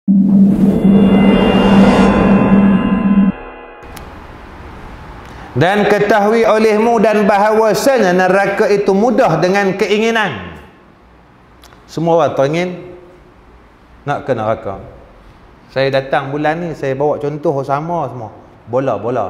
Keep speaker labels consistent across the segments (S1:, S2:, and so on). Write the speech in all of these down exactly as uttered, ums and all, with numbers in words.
S1: Dan ketahui olehmu dan bahawasanya neraka itu mudah dengan keinginan. Semua orang teringin nak ke neraka. Saya datang bulan ni, saya bawa contoh sama semua. Bola, bola.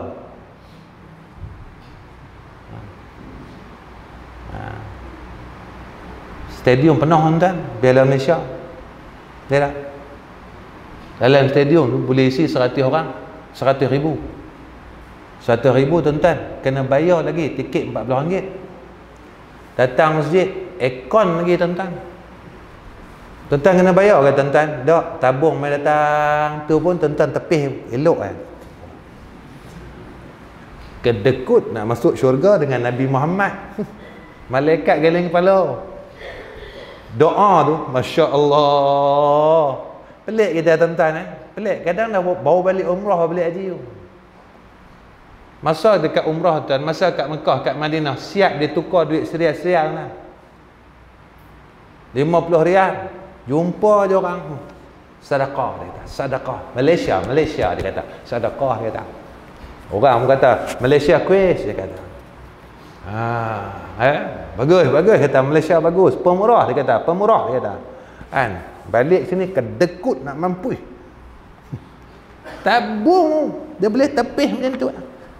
S1: Stadium penuh tuan, Piala Malaysia. Dia tak? Dalam stadium tu boleh isi seratus orang, seratus ribu. Seratus ribu tuan-tuan, kena bayar lagi tiket empat puluh ringgit. Datang masjid, aircon lagi tuan-tuan. Tuan-tuan kena bayar ke tuan-tuan? Tak, tabung mai datang tu pun tuan-tuan tepih elok kan. Kedekut nak masuk syurga dengan Nabi Muhammad. Malaikat geleng kepala. Doa tu, Masya Allah. Pelik kita tuan-tuan eh. Pelik, kadang dah bawa balik umrah, balik haji tu. Masa dekat umrah tuan, masa kat Mekah, kat Madinah, siap dia tukar duit serial-serial lah. lima puluh rial. Jumpa je orang. Sedekah dia kata. Sedekah. Malaysia, Malaysia dia kata. Sedekah dia kata. Orang pun kata, Malaysia kuis dia kata. Ha, eh? Bagus, bagus kata Malaysia bagus. Pemurah dia kata, pemurah dia kata. Kan? Balik sini kedekut nak mampu. Tabung dia boleh tepih macam tu.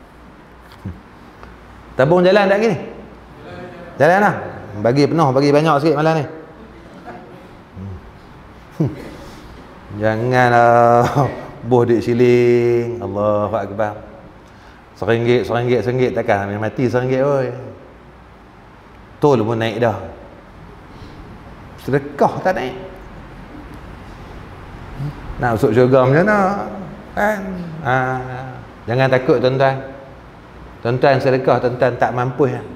S1: Tabung jalan tak gini? Jalan lah. Bagi penuh, bagi banyak sikit malam ni. Janganlah buh duit siling. Allahu Akbar. Seringgit, seringgit, seringgit takkan habis mati seringgit oi. Tol pun naik dah. Sedekah tak naik. Nak masuk syurga macam mana? Kan? Ha. Jangan takut tuan-tuan. Tuan-tuan sedekah, tuan-tuan tak mampu ya.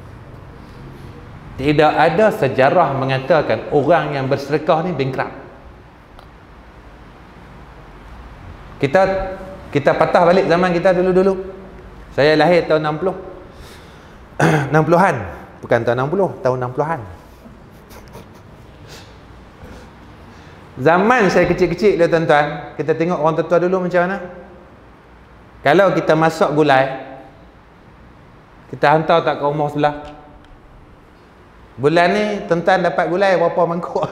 S1: Tidak ada sejarah mengatakan orang yang bersedekah ni bankrupt. Kita kita patah balik zaman kita dulu-dulu. Saya lahir tahun enam puluh. enam puluhan. Bukan tahun enam puluh, tahun enam puluhan. Zaman saya kecil-kecil dia tuan-tuan, kita tengok orang tua dulu macam mana. Kalau kita masak gulai, kita hantar tak ke rumah sebelah. Bulan ni tuan-tuan dapat gulai berapa mangkuk?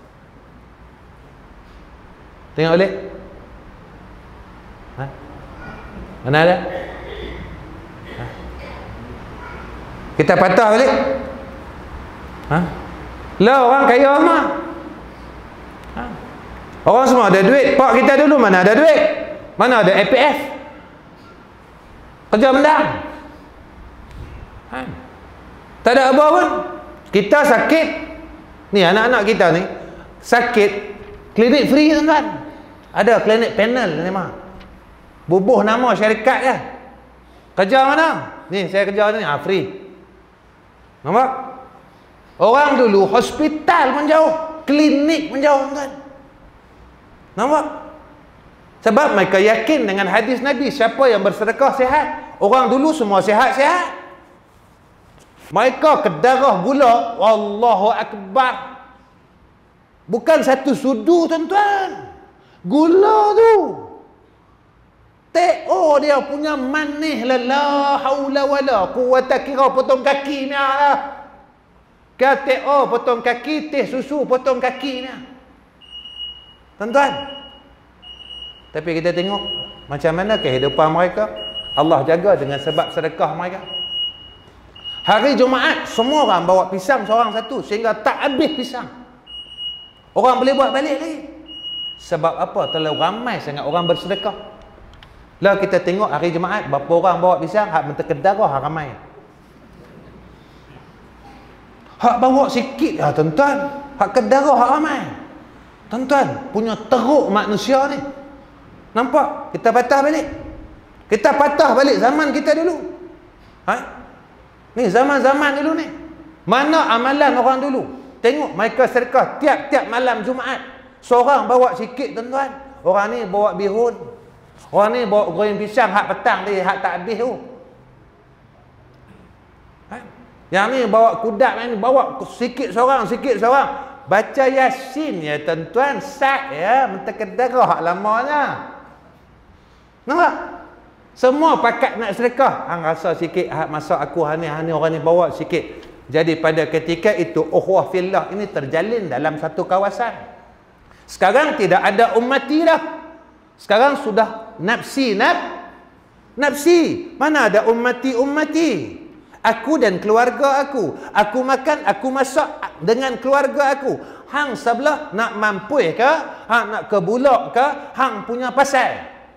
S1: Tengok balik. Ha? Mana ada? Ha? Kita patah balik. Ha? Lah orang kaya mah. Ha? Orang semua ada duit. Pak kita dulu mana ada duit? Mana ada A P F? Kerja mendang. Ha? Tak ada apa pun. Kita sakit. Ni anak-anak kita ni sakit, klinik free tuan-tuan. Ada klinik panel memang. Bubuh nama syarikat je. Kerja mana? Ni saya kerja ni, ah free. Nampak? Orang dulu hospital pun jauh, klinik pun jauh tuan. Nampak? Sebab mereka yakin dengan hadis Nabi, siapa yang bersedekah sihat. Orang dulu semua sihat-sihat. Mereka kedarah gula, Allahu Akbar. Bukan satu sudu tuan-tuan. Gula tu. T O dia punya manis lah. La haula wala quwata, kira potong kaki ni lah. Kira T O potong kaki, teh susu potong kaki ni. Tuan-tuan. Tapi kita tengok macam mana kehidupan mereka. Allah jaga dengan sebab sedekah mereka. Hari Jumaat, semua orang bawa pisang seorang satu, sehingga tak habis pisang. Orang boleh buat balik lagi. Sebab apa? Terlalu ramai sangat orang bersedekah. Lah kita tengok hari Jumaat, berapa orang bawa pisang, hak menterkedarah ramai. Hak bawa sikit, ha, tuan-tuan. Hak kedarah hak ramai. Tuan-tuan, punya teruk manusia ni. Nampak? Kita patah balik. Kita patah balik zaman kita dulu. Ha? Ni zaman-zaman dulu ni. Mana amalan orang dulu? Tengok mereka sedekah tiap-tiap malam Jumaat. Seorang bawa sikit tuan-tuan. Orang ni bawa bihun. Orang ni bawa goreng pisang hak petang dia, hak tak habis tu. Ha? Yang ni bawa kudat, yang ni bawa sikit seorang, sikit seorang. baca Yasin ya tuan-tuan, sat ya, menterkedarah lamanya. Nampak? Semua pakat nak sedekah. Hang rasa sikit, hak masa aku hani-hani orang ni bawa sikit. Jadi pada ketika itu ukhuwah fillah ini terjalin dalam satu kawasan. Sekarang tidak ada ummati dah. Sekarang sudah nafsi naf nafsi. Mana ada ummati-ummati? Aku dan keluarga aku. Aku makan, aku masak dengan keluarga aku. Hang sebelah nak mampu ke? Hang nak ke bulak ke? Hang punya pasal.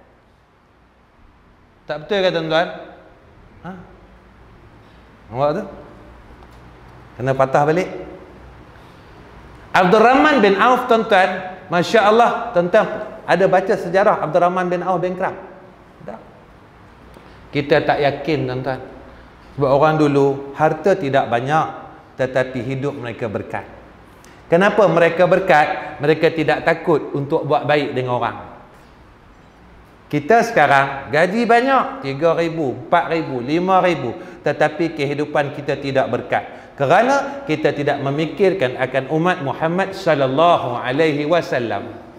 S1: Tak betul ke tuan-tuan? Ha? Nampak tu? Kena patah balik. Abdul Rahman bin Auf tuan-tuan, Masya Allah tuan-tuan, ada baca sejarah Abdul Rahman bin Auf bankrupt? Tak. Kita tak yakin tuan-tuan. Sebab orang dulu harta tidak banyak, tetapi hidup mereka berkat. Kenapa mereka berkat? Mereka tidak takut untuk buat baik dengan orang. Kita sekarang gaji banyak, tiga ribu, empat ribu, lima ribu, tetapi kehidupan kita tidak berkat. Kerana kita tidak memikirkan akan umat Muhammad sallallahu alaihi wasallam.